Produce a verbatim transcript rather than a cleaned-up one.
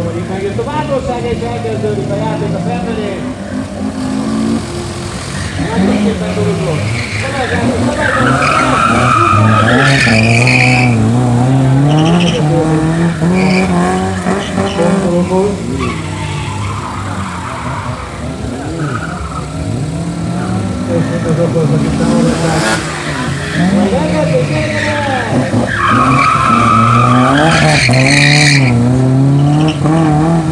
hogy itt megjött a bátorság, és elkezdődik a játék, a felmenés. Nagyon szépen dologról. Szabályzásos, szabályzásos, szabályzásos. És az okoznak itt támogatás. Majd elkezdődik, gyere!